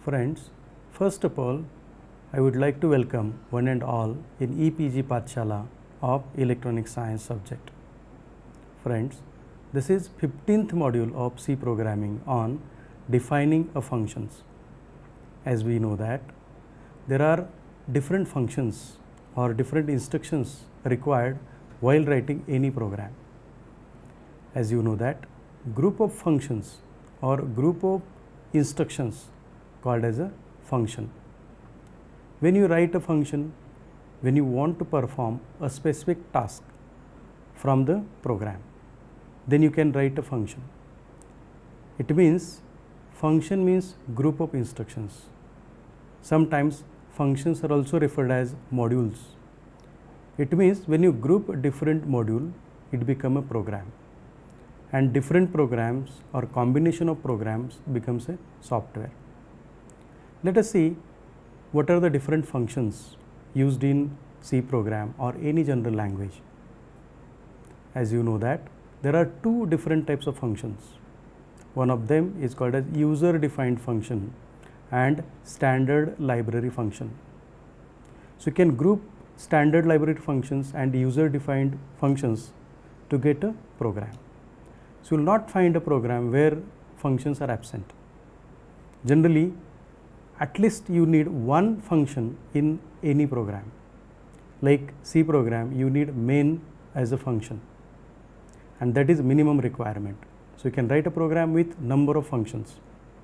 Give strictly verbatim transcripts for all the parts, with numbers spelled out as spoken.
Friends, first of all, I would like to welcome one and all in E P G Pathshala of Electronic Science subject. Friends, this is fifteenth module of C programming on defining a functions. As we know that there are different functions or different instructions required while writing any program. As you know that group of functions or group of instructions called as a function. When you write a function, when you want to perform a specific task from the program, then you can write a function. It means function means group of instructions. Sometimes functions are also referred as modules. It means when you group a different module, it becomes a program, and different programs or combination of programs becomes a software. Let us see what are the different functions used in C program or any general language. As you know that there are two different types of functions. One of them is called as user defined function and standard library function. So you can group standard library functions and user defined functions to get a program. So you will not find a program where functions are absent. Generally, at least you need one function in any program. Like C program, you need main as a function, and that is minimum requirement. So you can write a program with number of functions.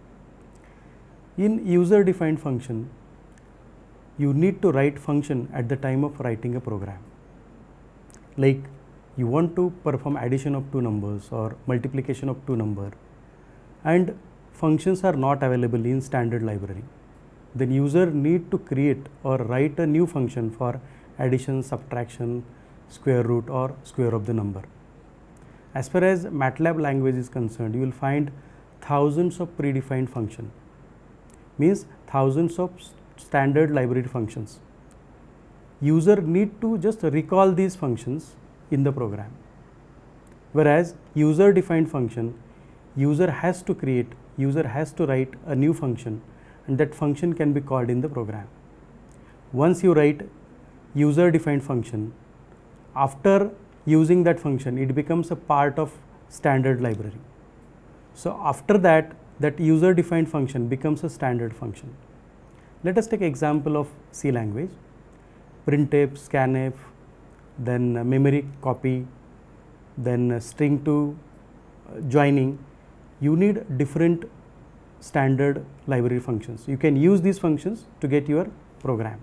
In user defined function, you need to write function at the time of writing a program. Like you want to perform addition of two numbers or multiplication of two numbers, and functions are not available in standard library. Then user need to create or write a new function for addition, subtraction, square root or square of the number. As far as MATLAB language is concerned, you will find thousands of predefined function, means thousands of standard library functions. User need to just recall these functions in the program. Whereas user defined function, user has to create, user has to write a new function, and that function can be called in the program. Once you write user defined function, after using that function, it becomes a part of standard library. So after that, that user defined function becomes a standard function. Let us take example of C language, printf, scanf, then memory copy, then string to joining. You need different standard library functions. You can use these functions to get your program.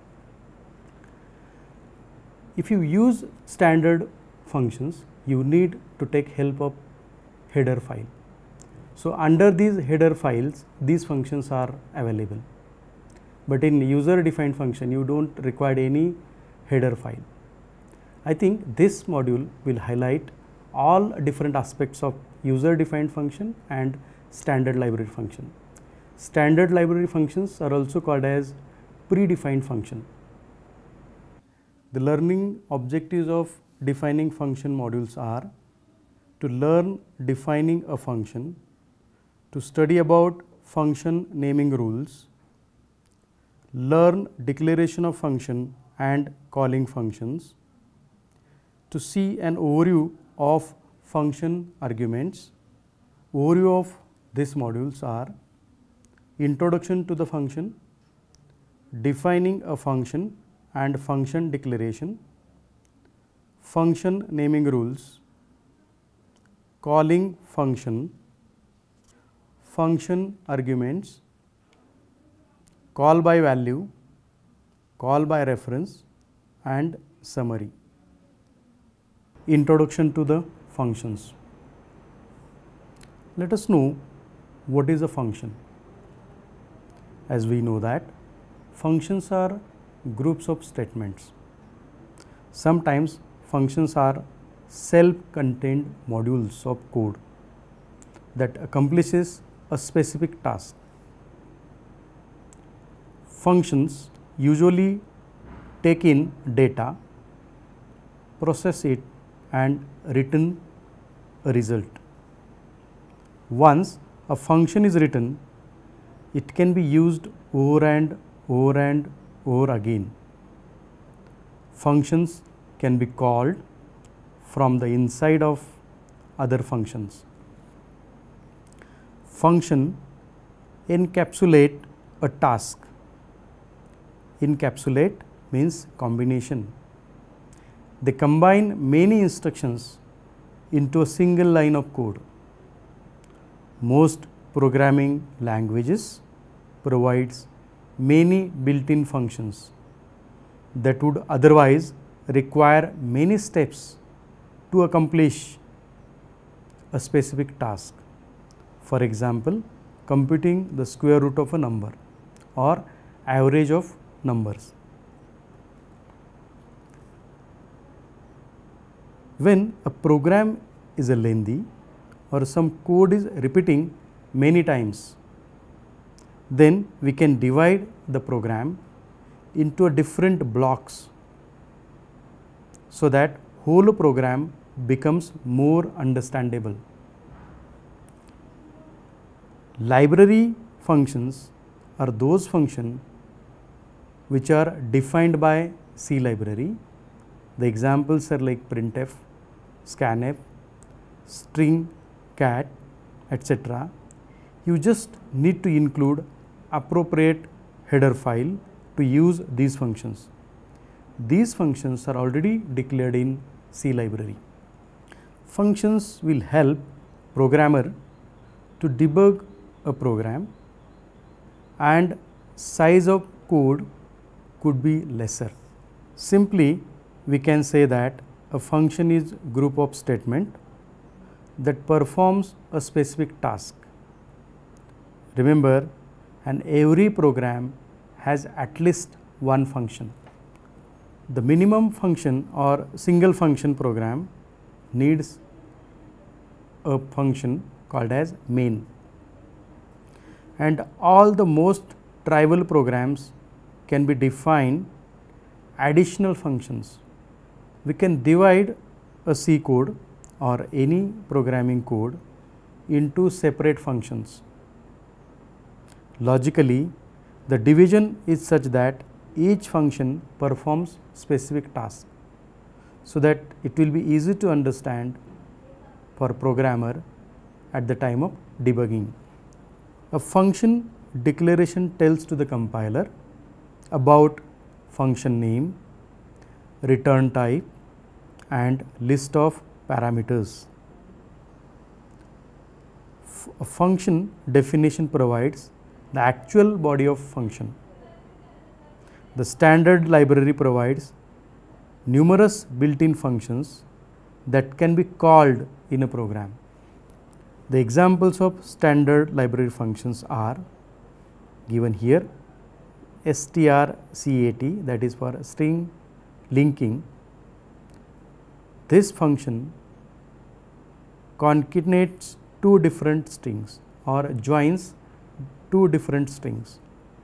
If you use standard functions, you need to take help of header file. So under these header files, these functions are available. But in user defined function, you don't require any header file. I think this module will highlight all different aspects of user defined function and standard library function. Standard library functions are also called as predefined function. The learning objectives of defining function modules are to learn defining a function, to study about function naming rules, learn declaration of function and calling functions, to see an overview of function arguments. Overview of these modules are introduction to the function, defining a function and function declaration, function naming rules, calling function, function arguments, call by value, call by reference and summary. Introduction to the functions. Let us know what is a function. As we know that functions are groups of statements. Sometimes functions are self-contained modules of code that accomplishes a specific task. Functions usually take in data, process it and return a result. Once a function is written, it can be used over and over and over again. Functions can be called from the inside of other functions. Function encapsulate a task. Encapsulate means combination. They combine many instructions into a single line of code. Most programming languages provides many built-in functions that would otherwise require many steps to accomplish a specific task. For example, computing the square root of a number or average of numbers. When a program is a lengthy or some code is repeating many times, then we can divide the program into a different blocks so that whole program becomes more understandable. Library functions are those functions which are defined by C library. The examples are like printf, scanf, string, cat, et cetera. You just need to include appropriate header file to use these functions. These functions are already declared in C library. Functions will help programmer to debug a program, and size of code could be lesser. Simply, we can say that a function is group of statement that performs a specific task. Remember, and every program has at least one function. The minimum function or single function program needs a function called as main. And all the most trivial programs can be defined additional functions. We can divide a C code or any programming code into separate functions. Logically, the division is such that each function performs specific task, so that it will be easy to understand for programmer at the time of debugging. A function declaration tells to the compiler about function name, return type, and list of parameters. F a function definition provides the actual body of function. The standard library provides numerous built-in functions that can be called in a program. The examples of standard library functions are given here: strcat, that is for string linking. This function concatenates two different strings or joins two different strings.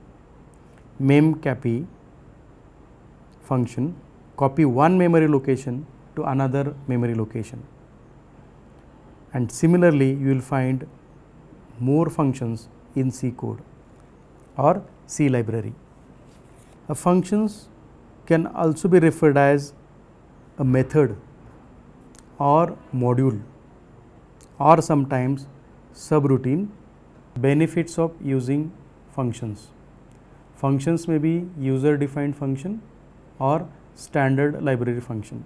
Memcpy function copy one memory location to another memory location. And similarly, you will find more functions in C code or C library. A functions can also be referred as a method or module or sometimes subroutine. Benefits of using functions. Functions may be user defined function or standard library function.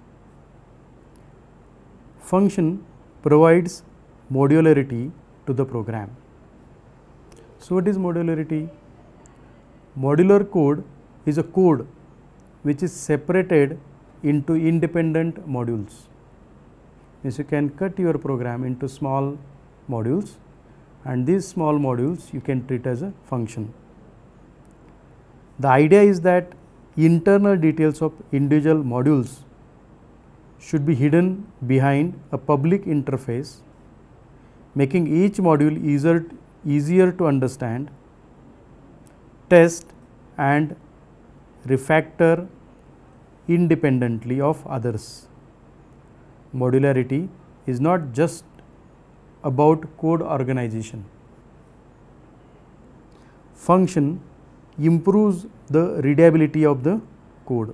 Function provides modularity to the program. So, what is modularity? Modular code is a code which is separated into independent modules. Means you can cut your program into small modules, and these small modules you can treat as a function. The idea is that internal details of individual modules should be hidden behind a public interface, making each module easier, easier to understand, test and refactor independently of others. Modularity is not just about code organization. Function improves the readability of the code.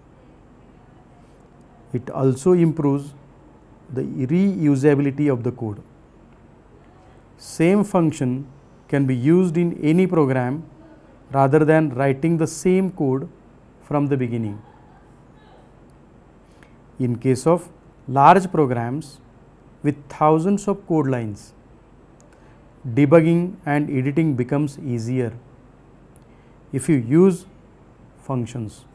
It also improves the reusability of the code. Same function can be used in any program rather than writing the same code from the beginning. In case of large programs with thousands of code lines, debugging and editing becomes easier if you use functions.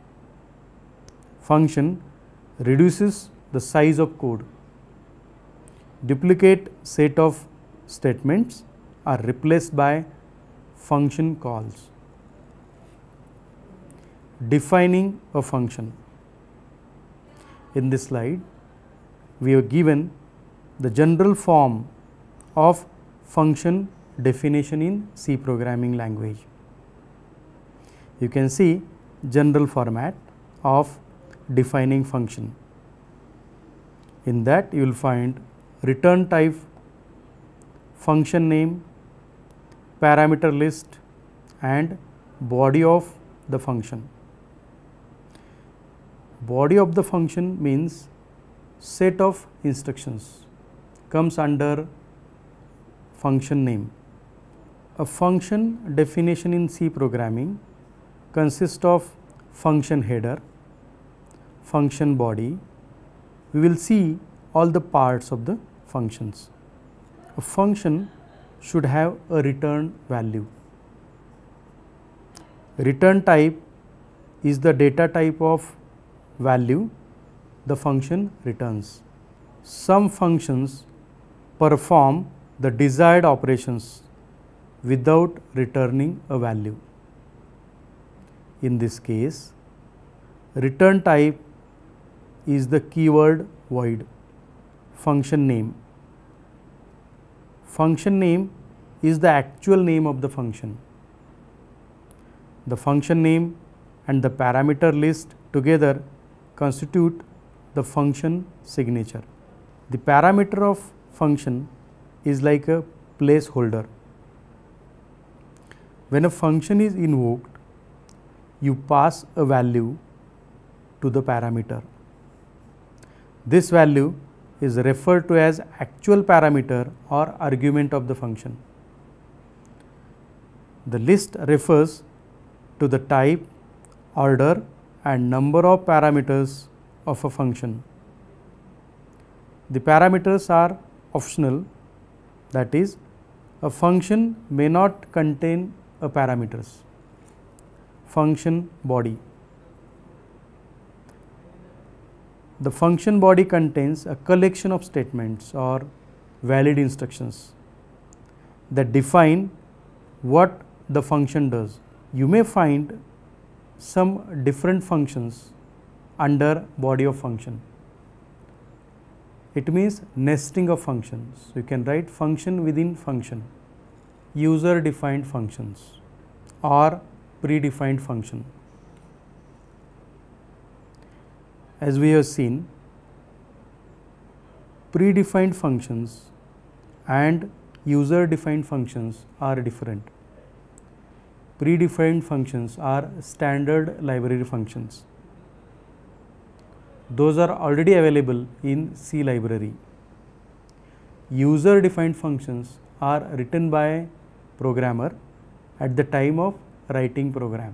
Function reduces the size of code. Duplicate set of statements are replaced by function calls. Defining a function. In this slide, we have given the general form of function definition in C programming language. You can see general format of defining function. In that you will find return type, function name, parameter list and body of the function. Body of the function means set of instructions, comes under function name. A function definition in C programming consists of function header, function body. We will see all the parts of the functions. A function should have a return value. Return type is the data type of value the function returns. Some functions perform the desired operations without returning a value. In this case, return type is the keyword void, function name. Function name is the actual name of the function. The function name and the parameter list together constitute the function signature. The parameter of function is like a placeholder. When a function is invoked, you pass a value to the parameter. This value is referred to as actual parameter or argument of the function. The list refers to the type, order and number of parameters of a function. The parameters are optional, that is, a function may not contain a parameters. Function body. The function body contains a collection of statements or valid instructions that define what the function does. You may find some different functions under body of function. It means nesting of functions. You can write function within function, user defined functions or predefined function. As we have seen, predefined functions and user defined functions are different. Predefined functions are standard library functions. Those are already available in C library. User defined functions are written by programmer at the time of writing program.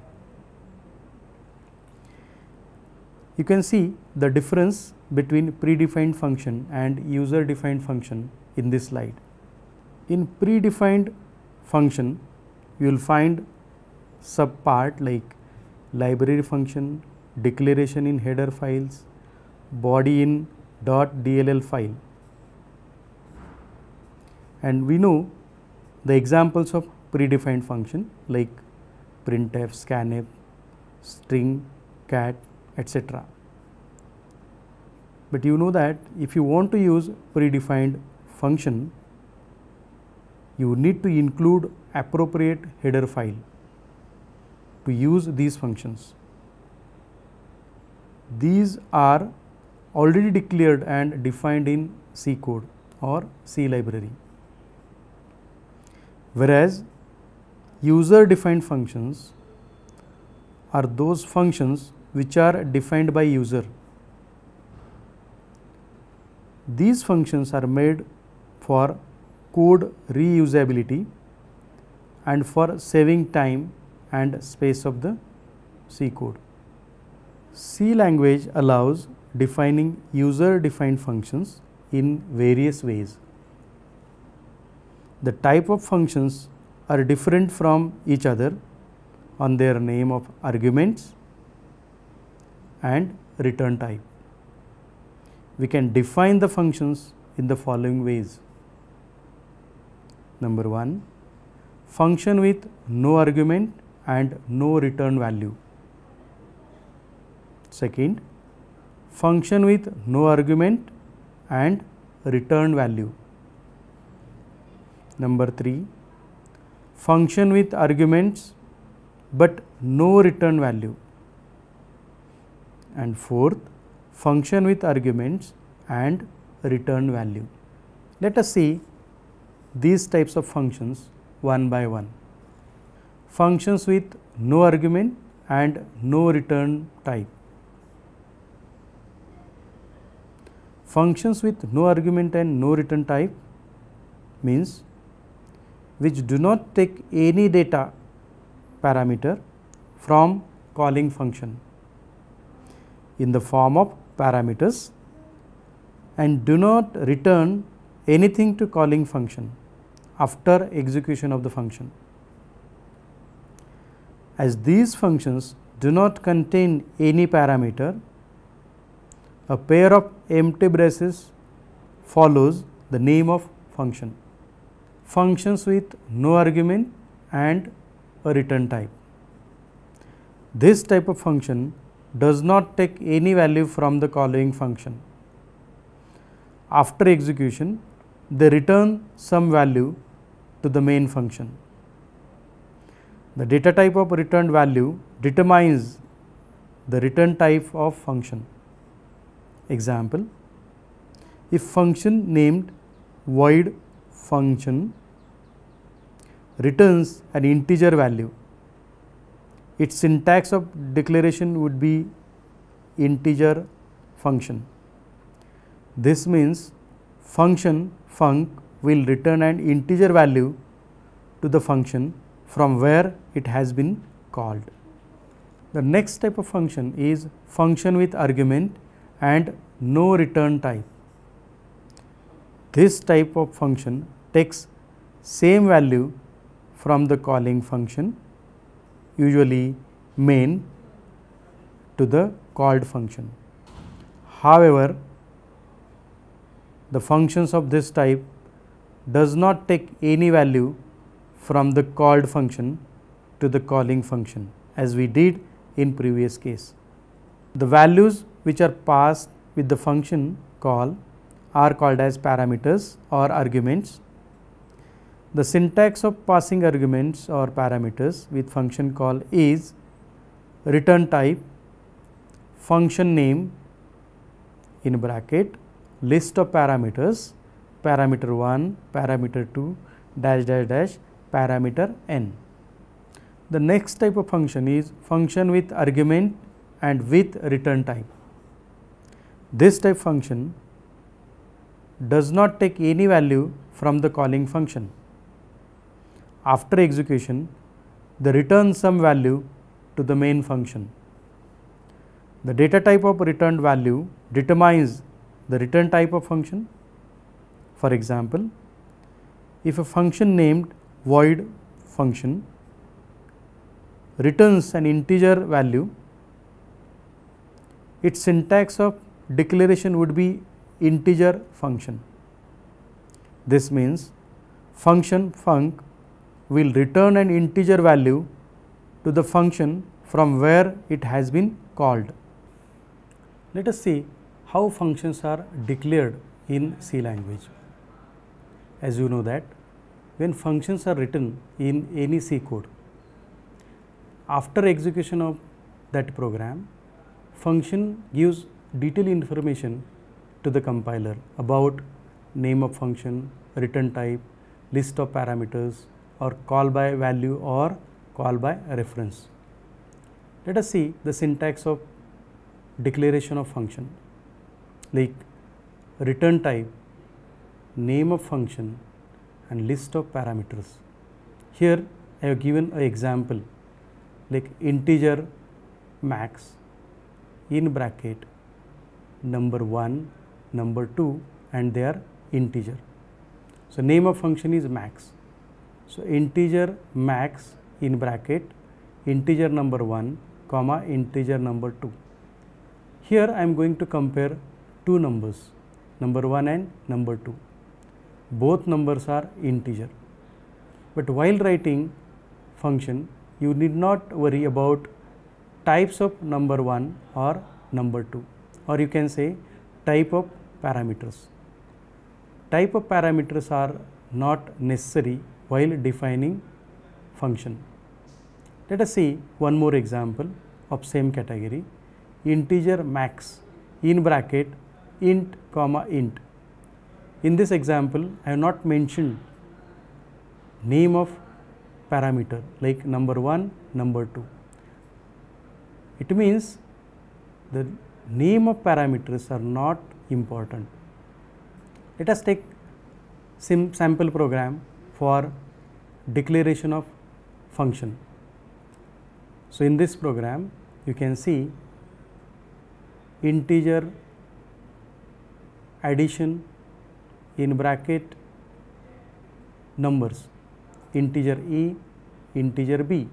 You can see the difference between predefined function and user defined function in this slide. In predefined function, you will find subpart like library function, declaration in header files, body in .dll file. And we know the examples of predefined function like printf, scanf, string, cat, et cetera. But you know that if you want to use predefined function, you need to include appropriate header file to use these functions. These are already declared and defined in C code or C library. Whereas user defined functions are those functions which are defined by user. These functions are made for code reusability and for saving time and space of the C code. C language allows defining user defined functions in various ways. The type of functions are different from each other on their name of arguments and return type. We can define the functions in the following ways. Number one, function with no argument and no return value. Second, function with no argument and return value. Number three, function with arguments but no return value. And fourth, function with arguments and return value. Let us see these types of functions one by one. Functions with no argument and no return type. Functions with no argument and no return type means which do not take any data parameter from calling function in the form of parameters and do not return anything to calling function after execution of the function. As these functions do not contain any parameter, a pair of empty braces follows the name of function. Functions with no argument and a return type. This type of function does not take any value from the calling function. After execution, they return some value to the main function. The data type of returned value determines the return type of function. Example, if function named void function returns an integer value, its syntax of declaration would be integer function. This means function func will return an integer value to the function from where it has been called. The next type of function is function with argument and no return type. This type of function takes same value from the calling function, usually main, to the called function. However, the functions of this type does not take any value from the called function to the calling function, as we did in previous case. The values which are passed with the function call are called as parameters or arguments. The syntax of passing arguments or parameters with function call is return type, function name in bracket, list of parameters, parameter one, parameter two, dash dash dash, parameter n. The next type of function is function with argument and with return type. This type function does not take any value from the calling function. After execution, they return some value to the main function. The data type of returned value determines the return type of function. For example, if a function named void function returns an integer value, its syntax of declaration would be integer function. This means function func will return an integer value to the function from where it has been called. Let us see how functions are declared in C language. As you know that when functions are written in any C code, after execution of that program, function gives detailed information to the compiler about name of function, return type, list of parameters, or call by value or call by reference. Let us see the syntax of declaration of function, like return type, name of function and list of parameters. Here I have given an example like integer max in bracket number one, number two, and they are integer. So name of function is max. So integer max in bracket integer number one comma integer number two. Here I am going to compare two numbers, number one and number two. Both numbers are integer. But while writing function, you need not worry about types of number one or number two, or you can say type of parameters. Type of parameters are not necessary while defining function. Let us see one more example of same category, integer max in bracket int comma int. In this example, I have not mentioned name of parameter like number one, number two. It means the name of parameters are not important. Let us take some sample program for declaration of function. So in this program, you can see integer addition in bracket numbers, integer E, integer B.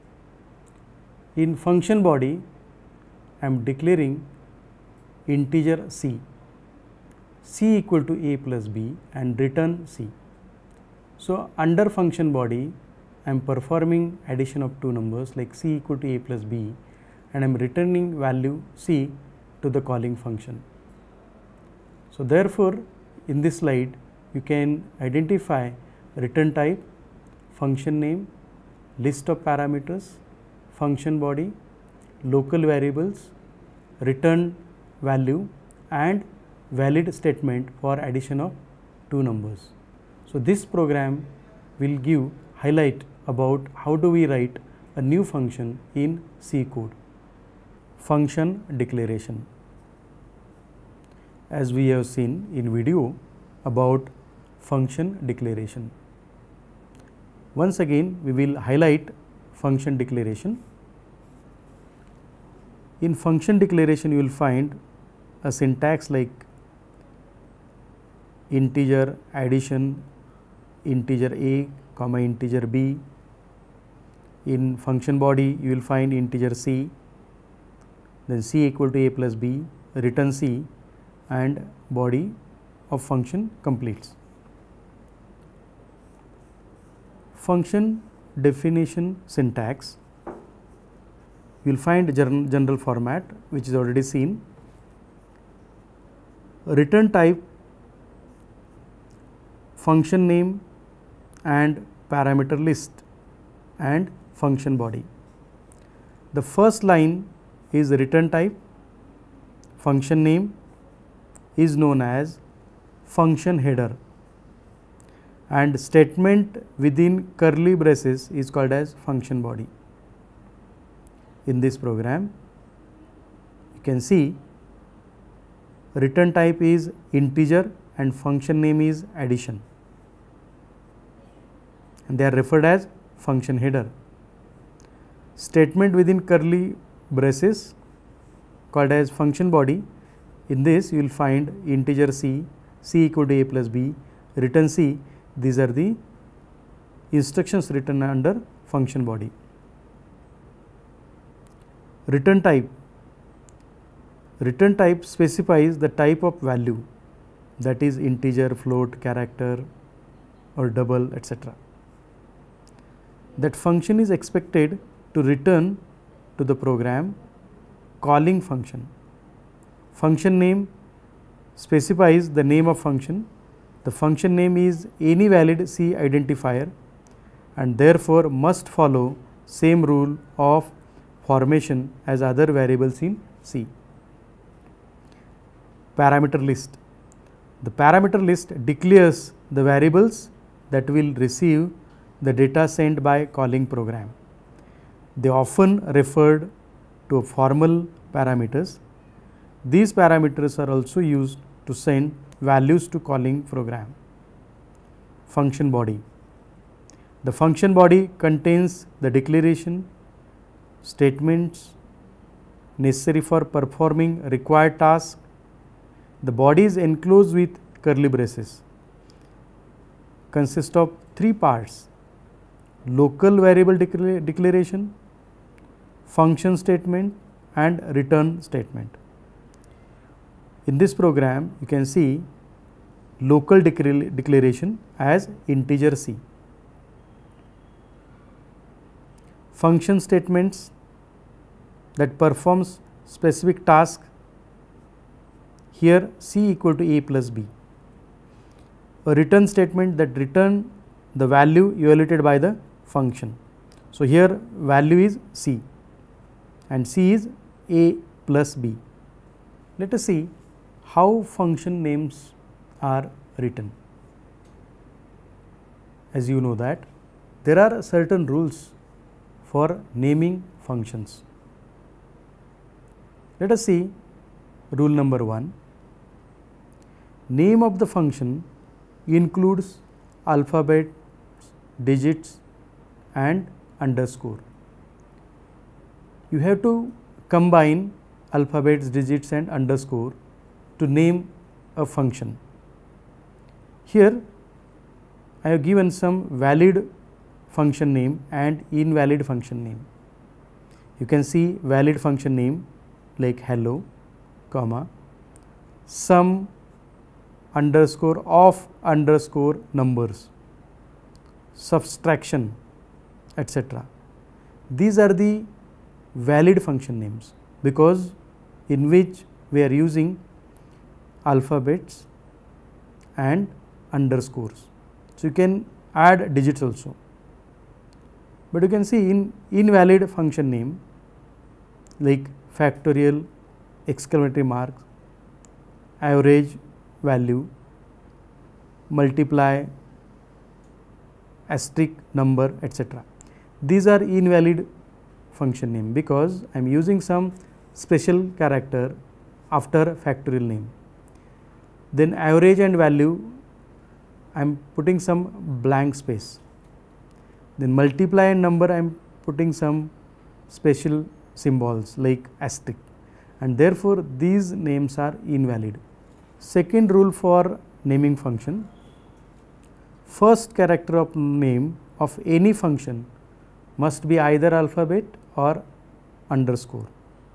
In function body, I am declaring integer C, C equal to A plus B and return C. So under function body, I am performing addition of two numbers like C equal to A plus B, and I am returning value C to the calling function. So therefore, in this slide, you can identify return type, function name, list of parameters, function body, local variables, return value and valid statement for addition of two numbers. So this program will give highlight about how do we write a new function in C code. Function declaration. As we have seen in video about function declaration. Once again, we will highlight function declaration. In function declaration, you will find a syntax like integer addition, integer A comma integer B. In function body, you will find integer C, then C equal to A plus B, return C, and body of function completes. Function definition syntax, you will find general format which is already seen. Return type, function name and parameter list, and function body. The first line is return type, function name is known as function header, and statement within curly braces is called as function body. In this program, you can see return type is integer and function name is addition, and they are referred as function header. Statement within curly braces called as function body. In this, you will find integer C, C equal to A plus B, return C. These are the instructions written under function body. Return type. Return type specifies the type of value, that is integer, float, character or double, et cetera. That function is expected to return to the program calling function. Function name specifies the name of function. The function name is any valid C identifier and therefore must follow same rule of formation as other variables in C. Parameter list. The parameter list declares the variables that will receive the data sent by calling program. They often referred to formal parameters. These parameters are also used to send values to calling program. Function body. The function body contains the declaration, statements necessary for performing required tasks. The body is enclosed with curly braces. Consists of three parts: local variable decla declaration, function statement and return statement. In this program, you can see local decla declaration as integer c. Function statements that performs specific task, here c equal to a plus b. A return statement that return the value evaluated by the function. So, here value is c and c is a plus b. Let us see how function names are written. As you know that there are certain rules for naming functions. Let us see rule number one. Name of the function includes alphabet, digits and underscore. You have to combine alphabets, digits and underscore to name a function. Here I have given some valid function name and invalid function name. You can see valid function name like hello, comma, some underscore of underscore numbers, subtraction, et cetera. These are the valid function names because in which we are using alphabets and underscores. So, you can add digits also, but you can see in invalid function name like factorial, exclamatory mark, average value, multiply, asterisk number, et cetera. These are invalid function name because I am using some special character after factorial name. Then average and value, I am putting some blank space. Then multiply and number, I am putting some special symbols like asterisk, and therefore these names are invalid. Second rule for naming function: first character of name of any function must be either alphabet or underscore,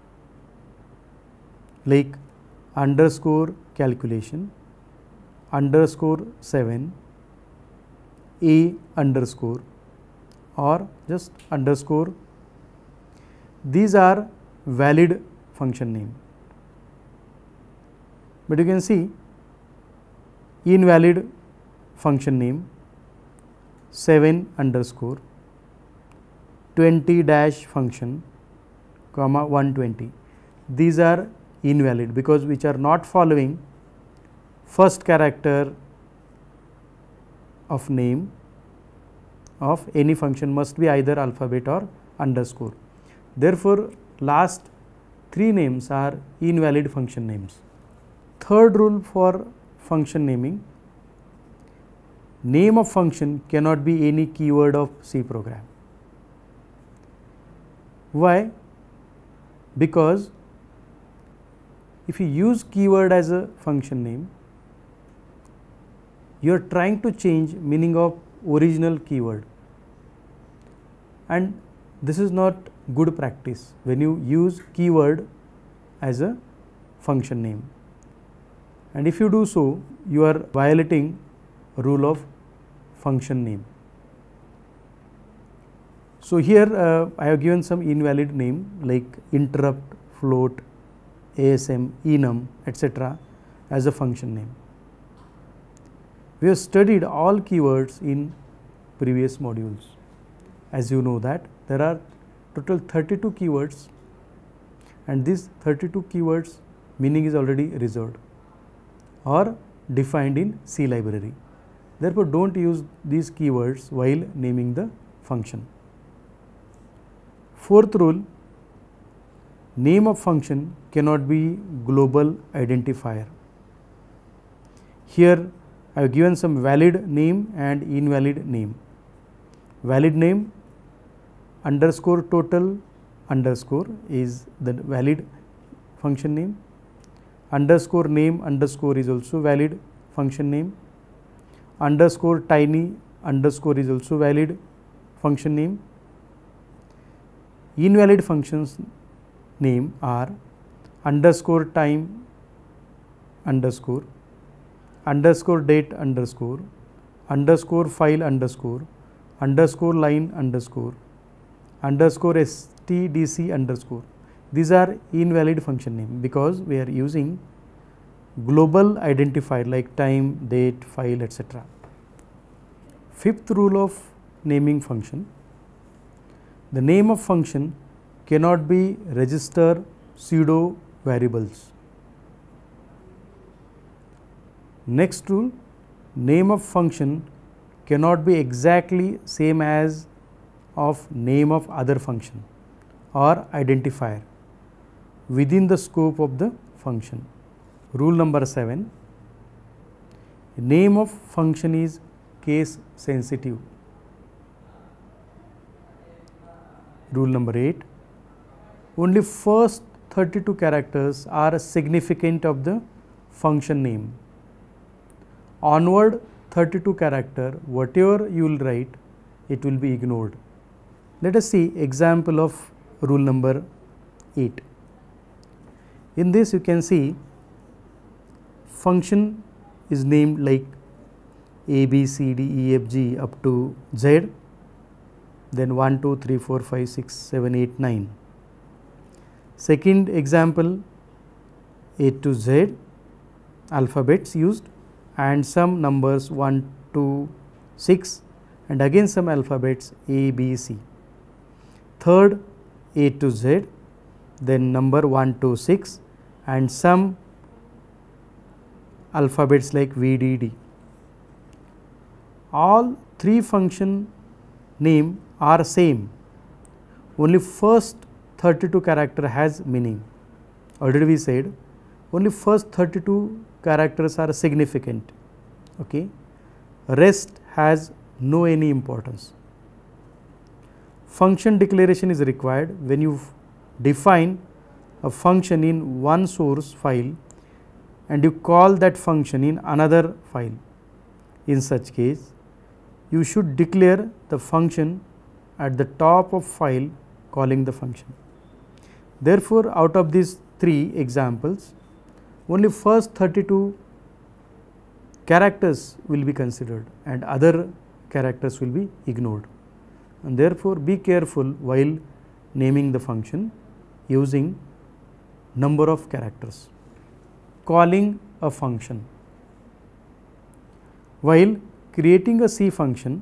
like underscore calculation, underscore seven, a underscore or just underscore. These are valid function name, but you can see invalid function name seven underscore, twenty dash function, comma one twenty. These are invalid because which are not following first character of name of any function must be either alphabet or underscore. Therefore, last three names are invalid function names. Third rule for function naming: name of function cannot be any keyword of C program. Why? Because if you use keyword as a function name, you are trying to change meaning of original keyword, and this is not good practice when you use keyword as a function name, and if you do so, you are violating rule of function name. So, here uh, I have given some invalid name like interrupt, float, A S M, enum, et cetera as a function name. We have studied all keywords in previous modules. As you know that there are total thirty-two keywords, and these thirty-two keywords meaning is already reserved or defined in C library. Therefore, do not use these keywords while naming the function. Fourth rule: name of function cannot be global identifier. Here I have given some valid name and invalid name. Valid name underscore total underscore is the valid function name. Underscore name underscore is also valid function name. Underscore tiny underscore is also valid function name. Invalid functions name are underscore time underscore, underscore date underscore, underscore file underscore, underscore line underscore, underscore stdc underscore. These are invalid function name because we are using global identifier like time, date, file, et cetera. Fifth rule of naming function: the name of function cannot be register pseudo variables. Next rule: name of function cannot be exactly same as of name of other function or identifier within the scope of the function. Rule number seven: name of function is case sensitive. Rule number eight: only first thirty-two characters are significant of the function name. Onward thirty-two character, whatever you will write, it will be ignored. Let us see example of rule number eight. In this you can see function is named like a, b, c, d, e, f, g up to z, then one, two, three, four, five, six, seven, eight, nine. Second example, a to z alphabets used and some numbers one, two, six and again some alphabets a, b, c. Third, a to z, then number one, two, six and some alphabets like v, d, d. All three function name are same, only first thirty-two character has meaning. Already we said only first thirty-two characters are significant, okay. Rest has no any importance. Function declaration is required when you define a function in one source file and you call that function in another file. In such case, you should declare the function at the top of file calling the function. Therefore, out of these three examples, only first thirty-two characters will be considered and other characters will be ignored. And therefore, be careful while naming the function using number of characters. Calling a function. While creating a C function,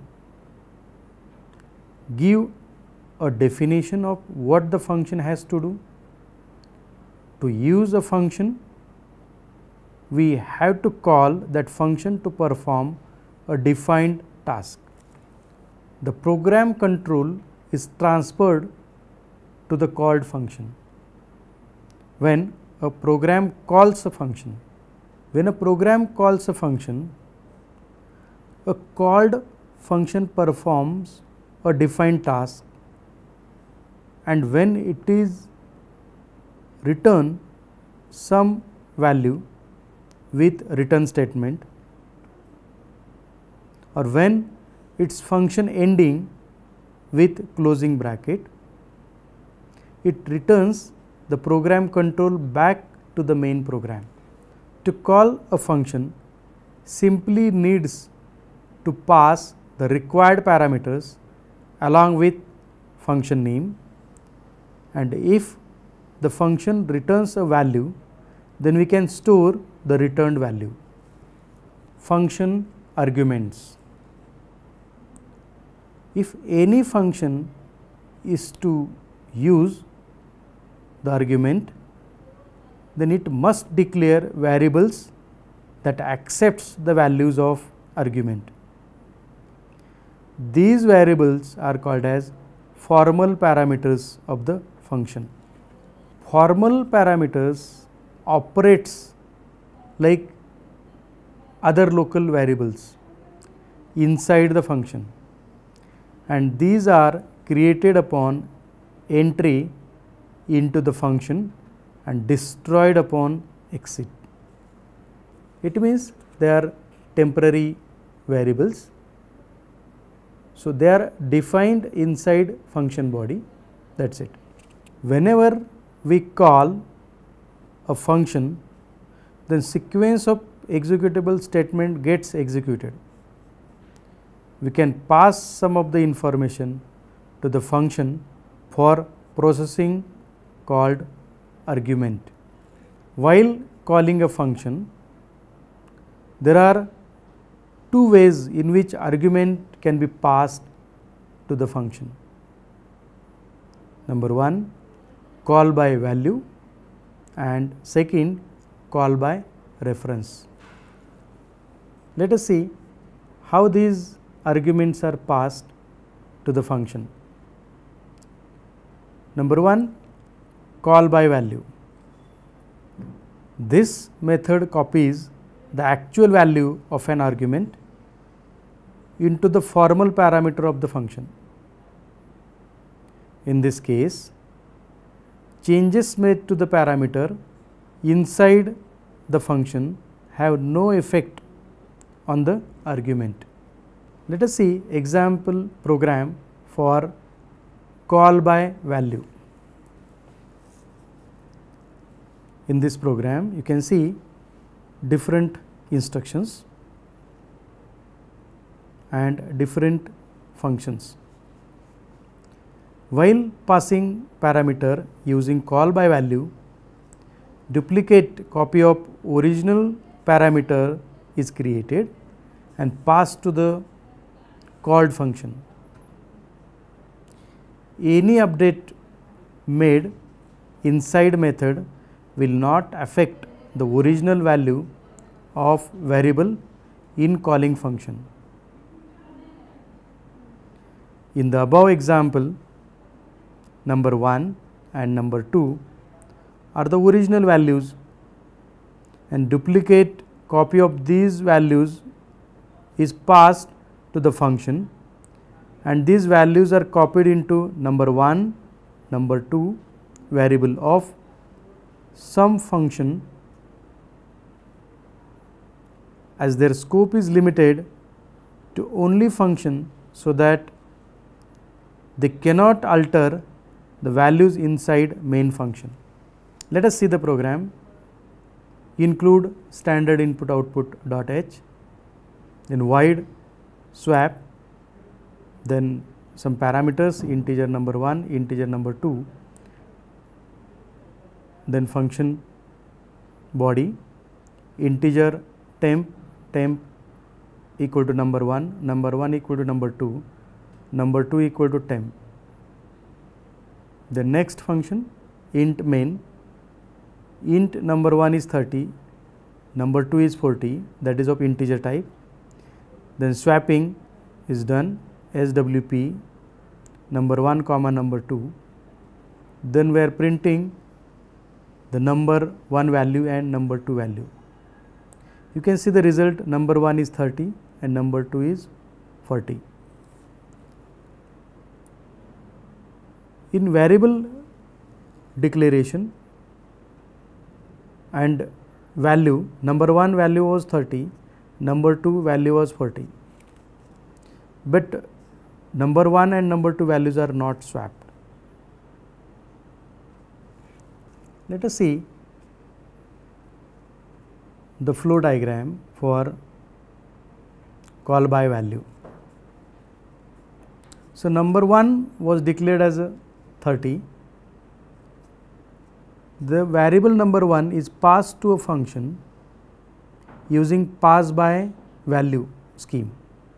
give a definition of what the function has to do. To use a function, we have to call that function to perform a defined task. The program control is transferred to the called function. When a program calls a function, when a program calls a function, a called function performs a defined task, and when it is return some value with return statement, or when its function ending with closing bracket, it returns the program control back to the main program. To call a function simply needs to pass the required parameters along with function name, and if the function returns a value, then we can store the returned value. Function arguments. If any function is to use the argument, then it must declare variables that accepts the values of argument. These variables are called as formal parameters of the function. formal parameters operates like other local variables inside the function, and these are created upon entry into the function and destroyed upon exit. It means they are temporary variables. So, they are defined inside function body, that is it. Whenever we call a function, then sequence of executable statement gets executed. We can pass some of the information to the function for processing called argument. While calling a function, there are two ways in which argument can be passed to the function. Number one, call by value, and second, call by reference. Let us see how these arguments are passed to the function. Number one, call by value. This method copies the actual value of an argument into the formal parameter of the function. In this case, changes made to the parameter inside the function have no effect on the argument. Let us see example program for call by value. In this program, you can see different instructions and different functions. While passing parameter using call by value, duplicate copy of original parameter is created and passed to the called function. Any update made inside method will not affect the original value of variable in calling function. In the above example, number one and number two are the original values, and duplicate copy of these values is passed to the function, and these values are copied into number one, number two variable of some function, as their scope is limited to only function, so that they cannot alter the values inside main function. Let us see the program. Include standard input output dot h, then void swap, then some parameters integer number one, integer number two, then function body, integer temp, temp equal to number one, number one equal to number two, number two equal to temp. The next function int main, int number one is thirty, number two is forty, that is of integer type. Then swapping is done, S W P number one comma number two. Then we are printing the number one value and number two value. You can see the result, number one is thirty and number two is forty. In variable declaration and value, number one value was thirty, number two value was forty, but number one and number two values are not swapped. Let us see the flow diagram for call by value. So, number one was declared as a thirty. The variable number one is passed to a function using pass by value scheme.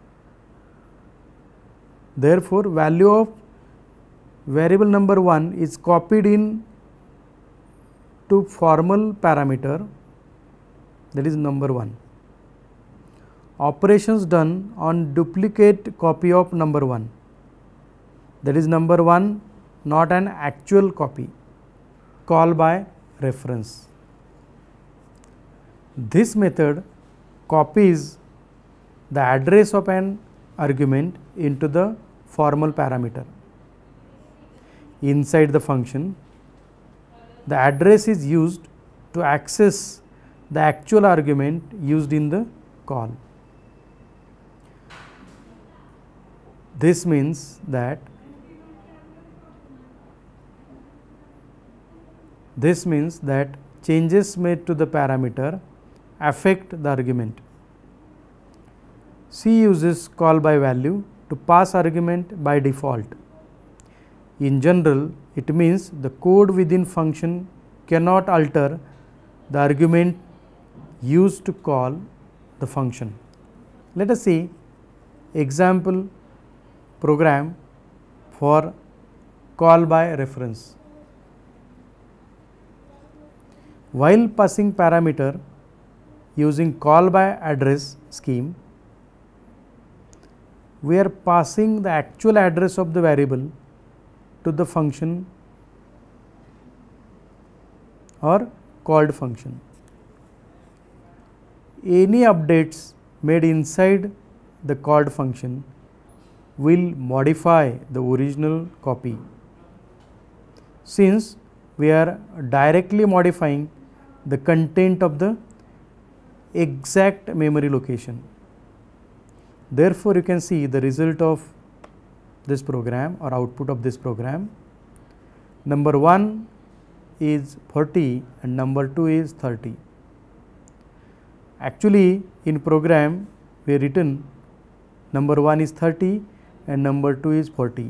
Therefore, value of variable number one is copied in to formal parameter, that is number one. Operations done on duplicate copy of number one, that is number one not an actual copy. call by reference. This method copies the address of an argument into the formal parameter. Inside the function, the address is used to access the actual argument used in the call. This means that this means that changes made to the parameter affect the argument. C uses call by value to pass argument by default. In general, it means the code within function cannot alter the argument used to call the function. Let us see example program for call by reference. While passing parameter using call by address scheme, we are passing the actual address of the variable to the function or called function. Any updates made inside the called function will modify the original copy. Since we are directly modifying the content of the exact memory location, therefore, you can see the result of this program or output of this program. Number one is forty and number two is thirty. Actually, in program we have written number one is thirty and number two is forty.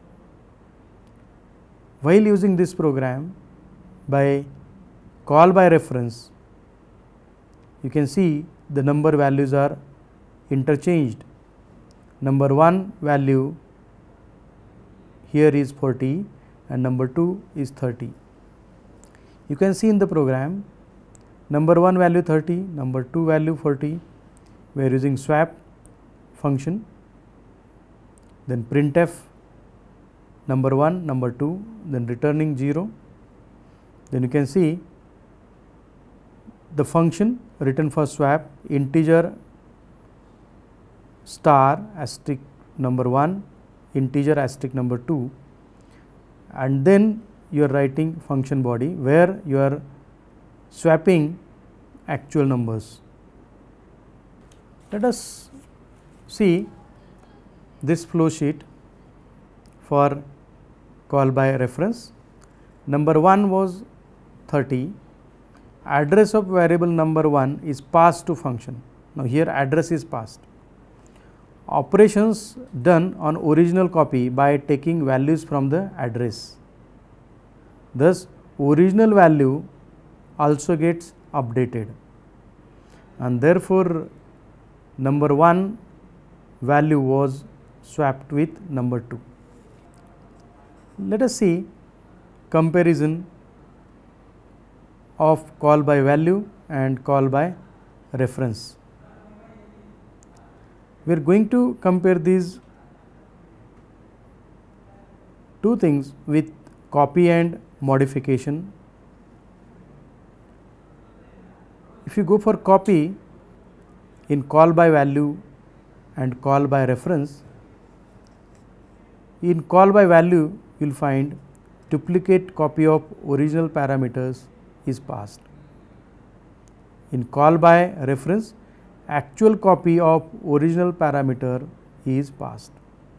While using this program by call by reference, you can see the number values are interchanged. Number one value here is forty and number two is thirty. You can see in the program number one value thirty, number two value forty. We are using swap function, then printf number one, number two, then returning zero. Then you can see the function written for swap integer star asterisk number one, integer asterisk number two, and then you are writing function body where you are swapping actual numbers. Let us see this flow sheet for call by reference. Number one was thirty. Address of variable number one is passed to function. Now, here address is passed. Operations done on original copy by taking values from the address. Thus, original value also gets updated, and therefore, number one value was swapped with number two. Let us see comparison of call by value and call by reference. We are going to compare these two things with copy and modification. If you go for copy in call by value and call by reference, in call by value you will find duplicate copy of original parameters is passed. In call by reference, actual copy of original parameter is passed.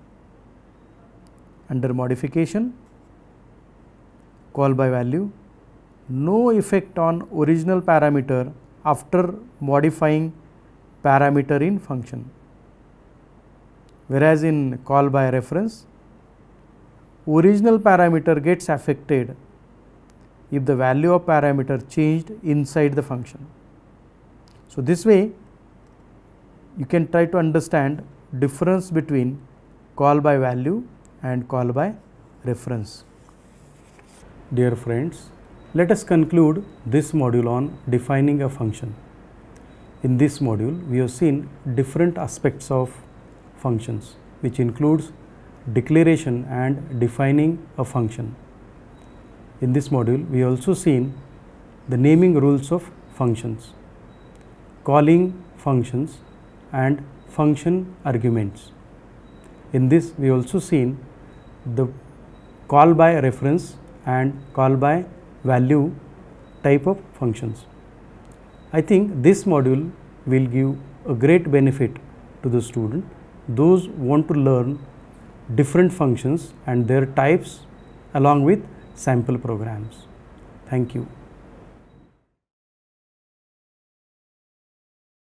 Under modification, call by value, no effect on original parameter after modifying parameter in function. Whereas in call by reference, original parameter gets affected if the value of parameter changed inside the function. So, this way you can try to understand difference between call by value and call by reference. Dear friends, let us conclude this module on defining a function. In this module, we have seen different aspects of functions, which includes declaration and defining a function. In this module, we also seen the naming rules of functions, calling functions and function arguments. In this, we also seen the call by reference and call by value type of functions. I think this module will give a great benefit to the student, those who want to learn different functions and their types along with sample programs. Thank you.